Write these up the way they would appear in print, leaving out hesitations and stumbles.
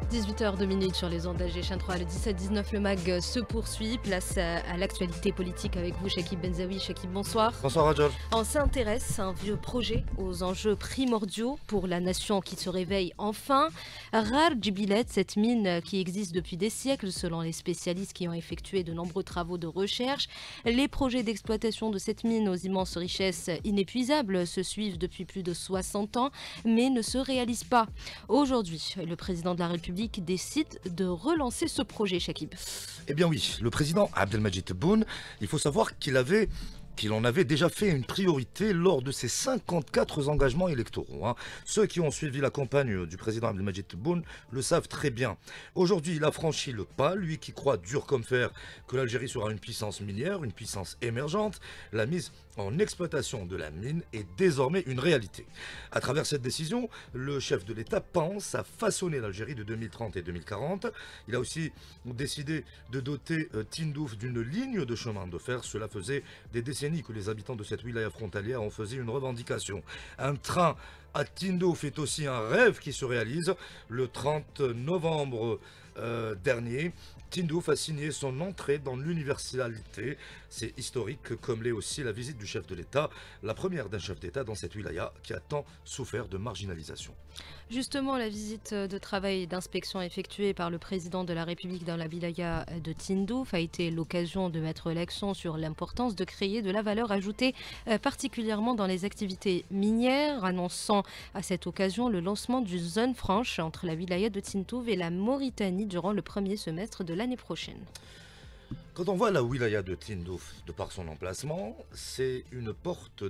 18h02 sur les ondes d'AG 3. Le 17-19, le MAG se poursuit. Place à l'actualité politique avec vous, Chakib Benzaoui. Chakib, bonsoir. Bonsoir, Rajab. On s'intéresse à un vieux projet, aux enjeux primordiaux pour la nation qui se réveille enfin. Rardjibilat, cette mine qui existe depuis des siècles, selon les spécialistes qui ont effectué de nombreux travaux de recherche. Les projets d'exploitation de cette mine aux immenses richesses inépuisables se suivent depuis plus de 60 ans, mais ne se réalisent pas. Aujourd'hui, le président de la République décide de relancer ce projet, Chakib. Eh bien oui, le président Abdelmadjid Tebboune, il faut savoir qu'il en avait déjà fait une priorité lors de ses 54 engagements électoraux. Ceux qui ont suivi la campagne du président Abdelmadjid Tebboune le savent très bien. Aujourd'hui, il a franchi le pas, lui qui croit dur comme fer que l'Algérie sera une puissance minière, une puissance émergente. La mise en exploitation de la mine est désormais une réalité. À travers cette décision, le chef de l'État pense à façonner l'Algérie de 2030 et 2040. Il a aussi décidé de doter Tindouf d'une ligne de chemin de fer. Cela faisait des décennies que les habitants de cette wilaya frontalière en faisaient une revendication. Un train à Tindouf est aussi un rêve qui se réalise. Le 30 novembre dernier, Tindouf a signé son entrée dans l'universalité. C'est historique, comme l'est aussi la visite du chef de l'État, la première d'un chef d'État dans cette wilaya qui a tant souffert de marginalisation. Justement, la visite de travail et d'inspection effectuée par le président de la République dans la wilaya de Tindouf a été l'occasion de mettre l'accent sur l'importance de créer de la valeur ajoutée, particulièrement dans les activités minières, annonçant à cette occasion le lancement d'une zone franche entre la wilaya de Tindouf et la Mauritanie durant le premier semestre de l'année prochaine. Quand on voit la wilaya de Tindouf, de par son emplacement, c'est la porte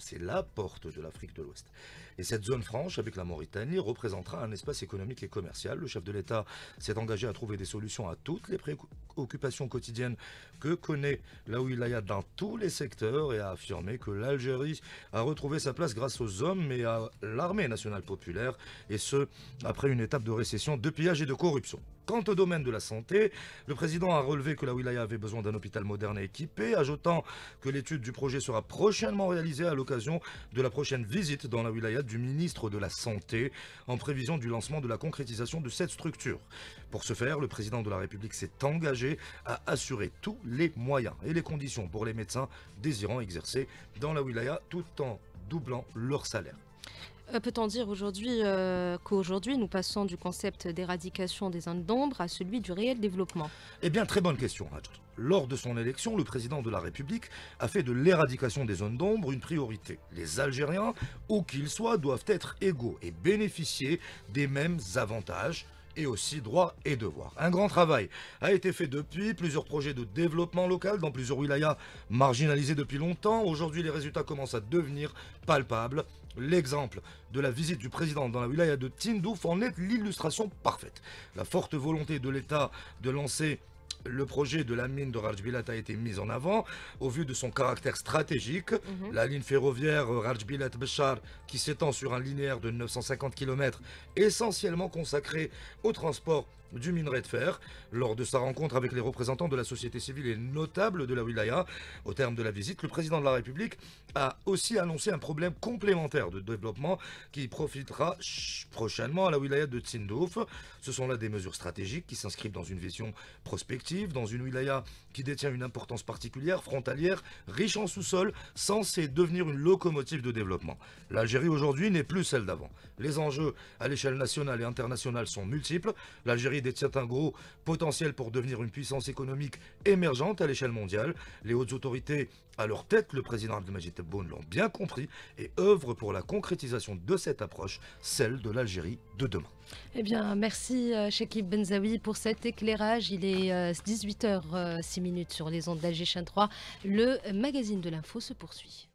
de l'Afrique de l'Ouest. Et cette zone franche avec la Mauritanie représentera un espace économique et commercial. Le chef de l'État s'est engagé à trouver des solutions à toutes les préoccupations quotidiennes que connaît la wilaya dans tous les secteurs et a affirmé que l'Algérie a retrouvé sa place grâce aux hommes et à l'armée nationale populaire, et ce, après une étape de récession, de pillage et de corruption. Quant au domaine de la santé, le président a relevé que la wilaya avait besoin d'un hôpital moderne et équipé, ajoutant que l'étude du projet sera prochainement réalisée à l'occasion de la prochaine visite dans la wilaya du ministre de la Santé, en prévision du lancement de la concrétisation de cette structure. Pour ce faire, le président de la République s'est engagé à assurer tous les moyens et les conditions pour les médecins désirant exercer dans la wilaya tout en doublant leur salaire. Peut-on dire qu'aujourd'hui, nous passons du concept d'éradication des zones d'ombre à celui du réel développement? Eh bien, très bonne question, Raj. Lors de son élection, le président de la République a fait de l'éradication des zones d'ombre une priorité. Les Algériens, où qu'ils soient, doivent être égaux et bénéficier des mêmes avantages et aussi droits et devoirs. Un grand travail a été fait depuis, plusieurs projets de développement local dans plusieurs wilayas marginalisés depuis longtemps. Aujourd'hui, les résultats commencent à devenir palpables. L'exemple de la visite du président dans la wilaya de Tindouf en est l'illustration parfaite. La forte volonté de l'État de lancer le projet de la mine de Rardjibilat a été mis en avant au vu de son caractère stratégique. La ligne ferroviaire Rardjibilat-Béchar, qui s'étend sur un linéaire de 950 km, essentiellement consacré au transport du minerai de fer. Lors de sa rencontre avec les représentants de la société civile et notables de la wilaya, au terme de la visite, le président de la République a aussi annoncé un problème complémentaire de développement qui profitera prochainement à la wilaya de Tindouf. Ce sont là des mesures stratégiques qui s'inscrivent dans une vision prospective, dans une wilaya qui détient une importance particulière, frontalière, riche en sous-sol, censée devenir une locomotive de développement. L'Algérie aujourd'hui n'est plus celle d'avant. Les enjeux à l'échelle nationale et internationale sont multiples. L'Algérie détient un gros potentiel pour devenir une puissance économique émergente à l'échelle mondiale. Les hautes autorités à leur tête, le président Abdelmadjid Tebboune, l'ont bien compris et œuvrent pour la concrétisation de cette approche, celle de l'Algérie de demain. Eh bien, merci Chakib Benzaoui pour cet éclairage. Il est 18h06 sur les ondes d'AG 3. Le magazine de l'info se poursuit.